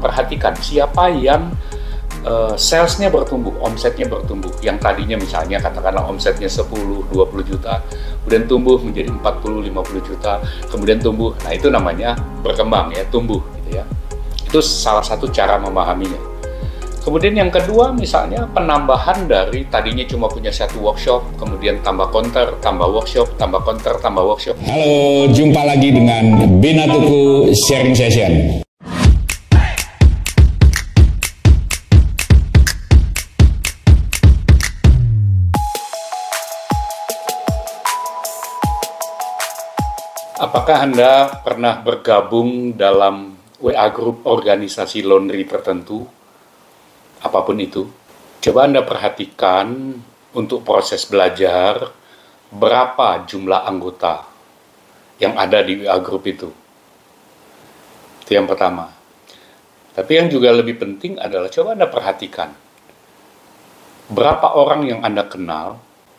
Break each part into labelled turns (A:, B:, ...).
A: perhatikan siapa yang salesnya bertumbuh, omsetnya bertumbuh. Yang tadinya misalnya katakanlah omsetnya 10-20 juta, kemudian tumbuh menjadi 40-50 juta, kemudian tumbuh. Nah itu namanya berkembang ya, tumbuh gitu ya. Itu salah satu cara memahaminya. Kemudian yang kedua misalnya penambahan dari tadinya cuma punya satu workshop, kemudian tambah counter, tambah workshop, tambah counter, tambah workshop.
B: Halo, jumpa lagi dengan Binatuku Sharing Session.
A: Apakah Anda pernah bergabung dalam WA group organisasi laundry tertentu? Apapun itu. Coba Anda perhatikan untuk proses belajar, berapa jumlah anggota yang ada di WA group itu. Itu yang pertama. Tapi yang juga lebih penting adalah coba Anda perhatikan, berapa orang yang Anda kenal,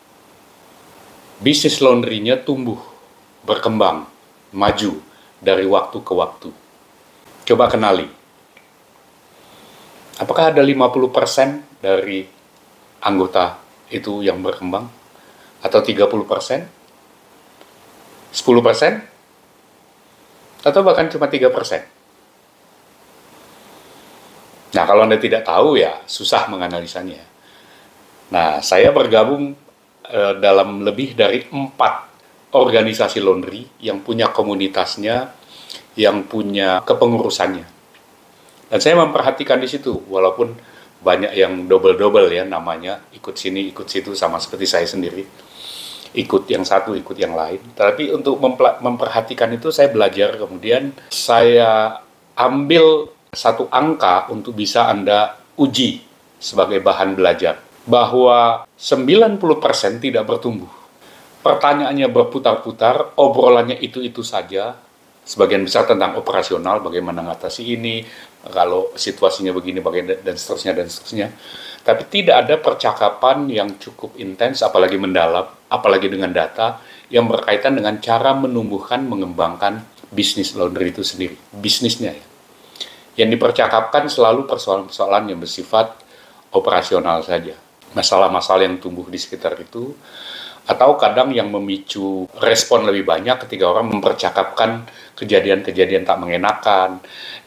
A: bisnis laundry-nya tumbuh, berkembang, maju dari waktu ke waktu. Coba kenali. Apakah ada 50% dari anggota itu yang berkembang? Atau 30%? 10%? Atau bahkan cuma 3%? Nah, kalau Anda tidak tahu ya susah menganalisanya. Nah, saya bergabung dalam lebih dari 4 organisasi laundry yang punya komunitasnya, yang punya kepengurusannya. Dan saya memperhatikan di situ, walaupun banyak yang double-double ya namanya, ikut sini, ikut situ, sama seperti saya sendiri. Ikut yang satu, ikut yang lain. Tapi untuk memperhatikan itu saya belajar, kemudian saya ambil satu angka untuk bisa Anda uji sebagai bahan belajar. Bahwa 90% tidak bertumbuh. Pertanyaannya berputar-putar, obrolannya itu-itu saja, sebagian besar tentang operasional, bagaimana mengatasi ini, kalau situasinya begini, bagaimana, dan seterusnya. Tapi tidak ada percakapan yang cukup intens, apalagi mendalam, apalagi dengan data, yang berkaitan dengan cara menumbuhkan, mengembangkan bisnis laundry itu sendiri, bisnisnya ya. Yang dipercakapkan selalu persoalan-persoalan yang bersifat operasional saja, masalah-masalah yang tumbuh di sekitar itu, atau kadang yang memicu respon lebih banyak ketika orang mempercakapkan kejadian-kejadian tak mengenakan,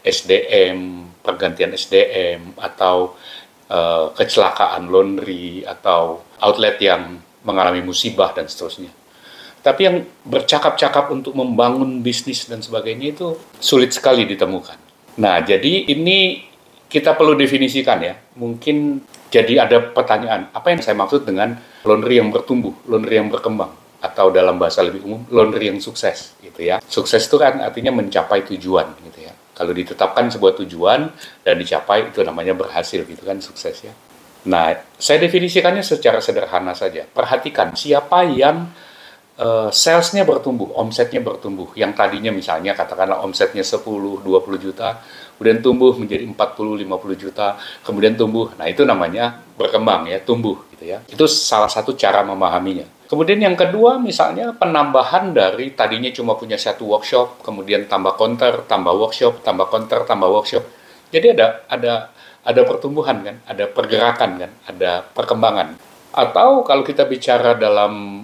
A: SDM, pergantian SDM, atau kecelakaan laundry, atau outlet yang mengalami musibah, dan seterusnya. Tapi yang bercakap-cakap untuk membangun bisnis dan sebagainya itu sulit sekali ditemukan. Nah, jadi ini kita perlu definisikan ya. Mungkin jadi ada pertanyaan, apa yang saya maksud dengan laundry yang bertumbuh, laundry yang berkembang, atau dalam bahasa lebih umum, laundry yang sukses, gitu ya. Sukses itu kan artinya mencapai tujuan, gitu ya. Kalau ditetapkan sebuah tujuan dan dicapai, itu namanya berhasil, gitu kan, sukses ya. Nah, saya definisikannya secara sederhana saja. Perhatikan siapa yang salesnya bertumbuh, omsetnya bertumbuh. Yang tadinya misalnya katakanlah omsetnya 10-20 juta, kemudian tumbuh menjadi 40-50 juta, kemudian tumbuh. Nah, itu namanya berkembang ya, tumbuh gitu ya. Itu salah satu cara memahaminya. Kemudian yang kedua misalnya penambahan dari tadinya cuma punya satu workshop, kemudian tambah counter, tambah workshop, tambah counter, tambah workshop. Jadi ada pertumbuhan kan, ada pergerakan kan, ada perkembangan. Atau kalau kita bicara dalam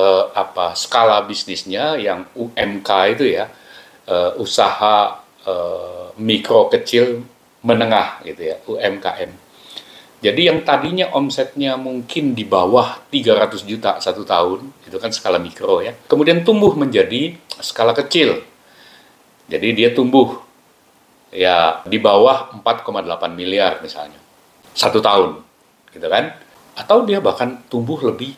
A: skala bisnisnya yang UMK itu ya, usaha mikro kecil menengah gitu ya, UMKM. Jadi yang tadinya omsetnya mungkin di bawah 300 juta satu tahun, itu kan skala mikro ya. Kemudian tumbuh menjadi skala kecil. Jadi dia tumbuh ya di bawah 4,8 miliar misalnya satu tahun, gitu kan? Atau dia bahkan tumbuh lebih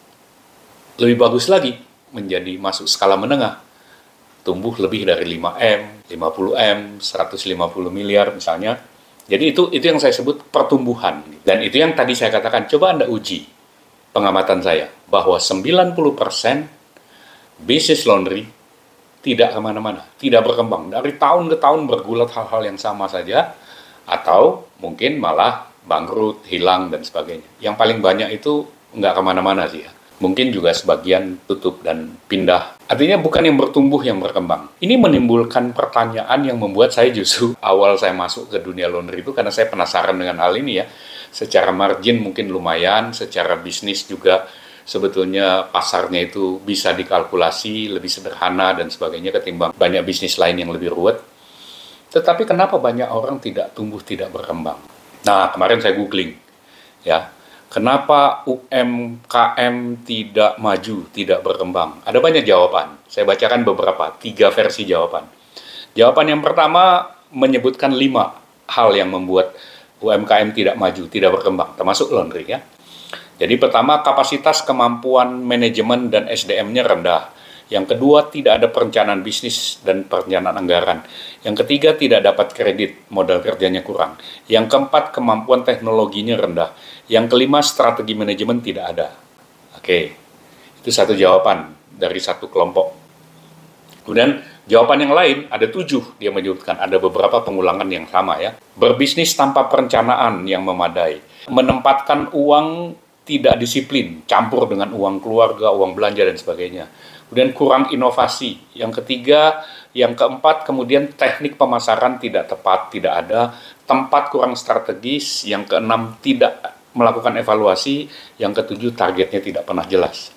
A: bagus lagi, menjadi masuk skala menengah, tumbuh lebih dari 5M, 50M, 150 miliar misalnya. Jadi itu yang saya sebut pertumbuhan. Dan itu yang tadi saya katakan, coba Anda uji pengamatan saya, bahwa 90% bisnis laundry tidak kemana-mana, tidak berkembang. Dari tahun ke tahun bergulat hal-hal yang sama saja, atau mungkin malah bangkrut, hilang, dan sebagainya. Yang paling banyak itu nggak kemana-mana sih ya. Mungkin juga sebagian tutup dan pindah. Artinya bukan yang bertumbuh yang berkembang. Ini menimbulkan pertanyaan yang membuat saya justru awal saya masuk ke dunia laundry itu karena saya penasaran dengan hal ini ya. Secara margin mungkin lumayan, secara bisnis juga sebetulnya pasarnya itu bisa dikalkulasi, lebih sederhana dan sebagainya ketimbang banyak bisnis lain yang lebih ruwet. Tetapi kenapa banyak orang tidak tumbuh, tidak berkembang? Nah, kemarin saya googling ya. Kenapa UMKM tidak maju, tidak berkembang? Ada banyak jawaban. Saya bacakan beberapa, 3 versi jawaban. Jawaban yang pertama menyebutkan 5 hal yang membuat UMKM tidak maju, tidak berkembang, termasuk laundry ya. Jadi pertama, kapasitas kemampuan manajemen dan SDM-nya rendah. Yang kedua, tidak ada perencanaan bisnis dan perencanaan anggaran. Yang ketiga, tidak dapat kredit, modal kerjanya kurang. Yang keempat, kemampuan teknologinya rendah. Yang kelima, strategi manajemen tidak ada. Oke, itu satu jawaban dari satu kelompok. Kemudian jawaban yang lain, ada 7, dia menyebutkan, ada beberapa pengulangan yang sama ya. Berbisnis tanpa perencanaan yang memadai. Menempatkan uang tidak disiplin, campur dengan uang keluarga, uang belanja, dan sebagainya. Kemudian kurang inovasi. Yang ketiga, yang keempat, kemudian teknik pemasaran tidak tepat, tidak ada. Tempat kurang strategis. Yang keenam, tidak melakukan evaluasi. Yang ketujuh, targetnya tidak pernah jelas.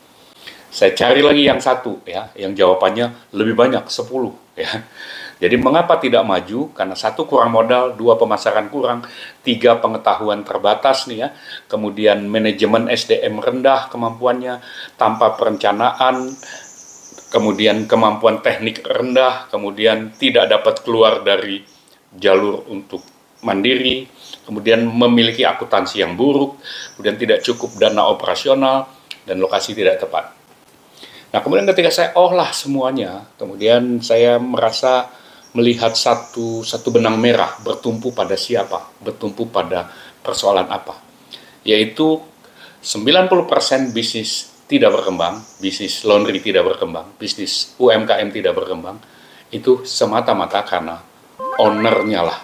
A: Saya cari lagi yang satu, ya, yang jawabannya lebih banyak, 10. Ya. Jadi mengapa tidak maju? Karena 1, kurang modal, 2, pemasaran kurang, 3, pengetahuan terbatas nih ya, kemudian manajemen SDM rendah kemampuannya, tanpa perencanaan, kemudian kemampuan teknik rendah, kemudian tidak dapat keluar dari jalur untuk mandiri, kemudian memiliki akuntansi yang buruk, kemudian tidak cukup dana operasional, dan lokasi tidak tepat. Nah, kemudian ketika saya olah semuanya, kemudian saya merasa melihat satu benang merah bertumpu pada siapa, bertumpu pada persoalan apa. Yaitu 90% bisnis tidak berkembang, bisnis laundry tidak berkembang, bisnis UMKM tidak berkembang, itu semata-mata karena owner-nya lah.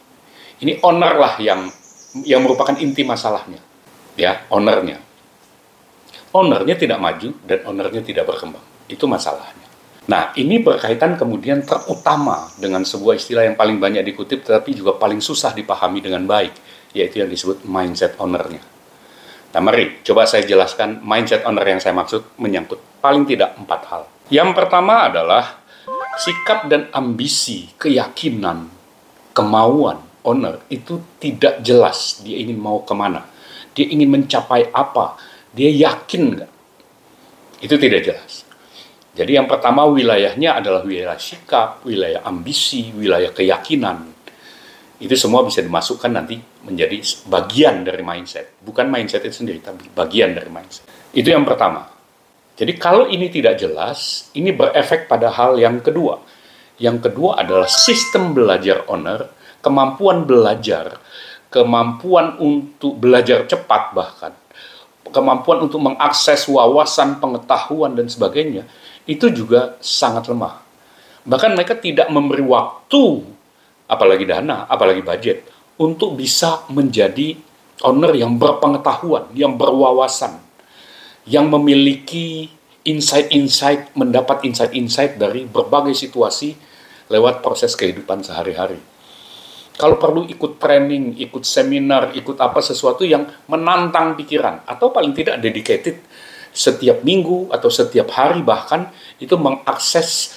A: Ini owner lah yang merupakan inti masalahnya. Ya, owner-nya. Owner-nya tidak maju dan owner-nya tidak berkembang. Itu masalahnya. Nah, ini berkaitan kemudian terutama dengan sebuah istilah yang paling banyak dikutip tetapi juga paling susah dipahami dengan baik, yaitu yang disebut mindset owner-nya. Nah, mari coba saya jelaskan mindset owner yang saya maksud menyangkut paling tidak 4 hal. Yang pertama adalah sikap dan ambisi, keyakinan, kemauan owner itu tidak jelas dia ingin mau kemana, dia ingin mencapai apa, dia yakin nggak? Itu tidak jelas. Jadi yang pertama wilayahnya adalah wilayah sikap, wilayah ambisi, wilayah keyakinan. Itu semua bisa dimasukkan nanti menjadi bagian dari mindset. Bukan mindset itu sendiri, tapi bagian dari mindset. Itu yang pertama. Jadi kalau ini tidak jelas, ini berefek pada hal yang kedua. Yang kedua adalah sistem belajar owner, kemampuan belajar, kemampuan untuk belajar cepat bahkan, kemampuan untuk mengakses wawasan, pengetahuan, dan sebagainya, itu juga sangat lemah. Bahkan mereka tidak memberi waktu, apalagi dana, apalagi budget, untuk bisa menjadi owner yang berpengetahuan, yang berwawasan, yang memiliki insight-insight, mendapat insight-insight dari berbagai situasi lewat proses kehidupan sehari-hari. Kalau perlu ikut training, ikut seminar, ikut apa sesuatu yang menantang pikiran, atau paling tidak dedicated setiap minggu atau setiap hari bahkan itu mengakses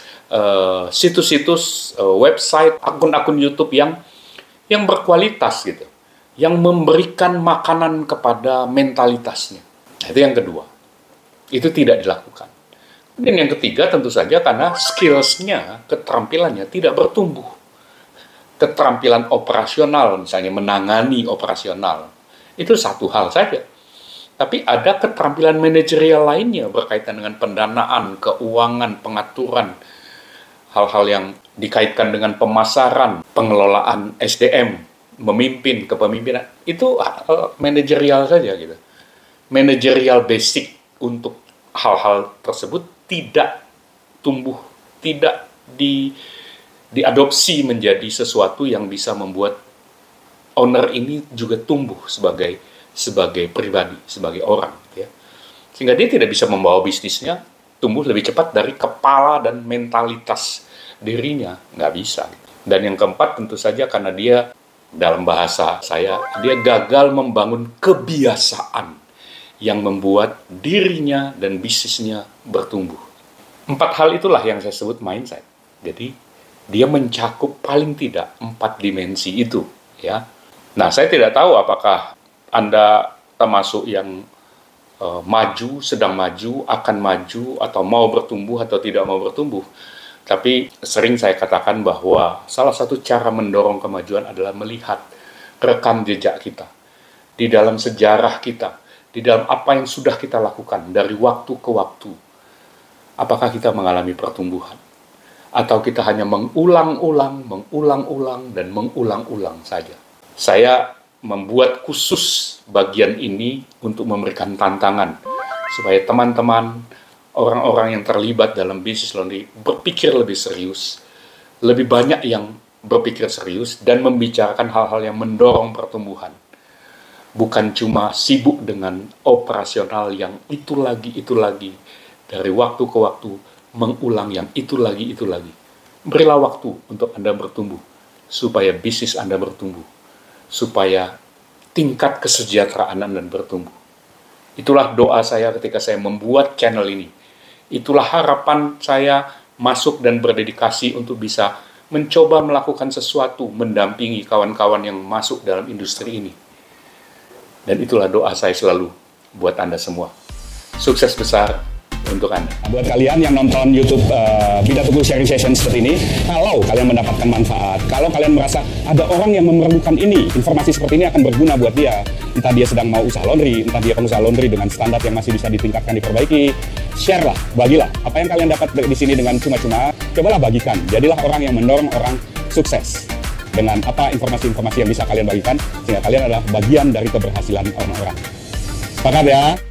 A: situs-situs, website, akun-akun YouTube yang berkualitas gitu, yang memberikan makanan kepada mentalitasnya. Itu yang kedua. Itu tidak dilakukan. Dan yang ketiga tentu saja karena skills-nya, keterampilannya tidak bertumbuh. Keterampilan operasional, misalnya menangani operasional, itu satu hal saja. Tapi ada keterampilan manajerial lainnya berkaitan dengan pendanaan, keuangan, pengaturan, hal-hal yang dikaitkan dengan pemasaran, pengelolaan SDM, memimpin, kepemimpinan. Itu manajerial saja gitu. Manajerial basic untuk hal-hal tersebut tidak tumbuh, tidak diadopsi menjadi sesuatu yang bisa membuat owner ini juga tumbuh sebagai pribadi, sebagai orang. Ya. Sehingga dia tidak bisa membawa bisnisnya tumbuh lebih cepat dari kepala dan mentalitas dirinya. Nggak bisa. Dan yang keempat tentu saja karena dia, dalam bahasa saya, dia gagal membangun kebiasaan yang membuat dirinya dan bisnisnya bertumbuh. 4 hal itulah yang saya sebut mindset. Jadi, dia mencakup paling tidak 4 dimensi itu. Ya. Nah, saya tidak tahu apakah Anda termasuk yang maju, sedang maju, akan maju, atau mau bertumbuh atau tidak mau bertumbuh. Tapi sering saya katakan bahwa salah satu cara mendorong kemajuan adalah melihat rekam jejak kita, di dalam sejarah kita, di dalam apa yang sudah kita lakukan dari waktu ke waktu. Apakah kita mengalami pertumbuhan? Atau kita hanya mengulang-ulang, dan mengulang-ulang saja. Saya membuat khusus bagian ini untuk memberikan tantangan supaya teman-teman, orang-orang yang terlibat dalam bisnis laundry berpikir lebih serius, lebih banyak yang berpikir serius dan membicarakan hal-hal yang mendorong pertumbuhan. Bukan cuma sibuk dengan operasional yang itu lagi, dari waktu ke waktu, mengulang yang itu lagi. Berilah waktu untuk Anda bertumbuh, supaya bisnis Anda bertumbuh, supaya tingkat kesejahteraan Anda bertumbuh. Itulah doa saya ketika saya membuat channel ini. Itulah harapan saya masuk dan berdedikasi untuk bisa mencoba melakukan sesuatu, mendampingi kawan-kawan yang masuk dalam industri ini. Dan itulah doa saya selalu buat Anda semua. Sukses besar untuk Anda.
B: Buat kalian yang nonton YouTube Bina Teguh Sharing Session seperti ini, kalau kalian mendapatkan manfaat, kalau kalian merasa ada orang yang memerlukan ini, informasi seperti ini akan berguna buat dia, entah dia sedang mau usaha laundry, entah dia pengusaha laundry dengan standar yang masih bisa ditingkatkan, diperbaiki, share lah, bagilah. Apa yang kalian dapat di sini dengan cuma-cuma, cobalah bagikan. Jadilah orang yang mendorong orang sukses dengan apa informasi-informasi yang bisa kalian bagikan, sehingga kalian adalah bagian dari keberhasilan orang-orang. Sepakat ya?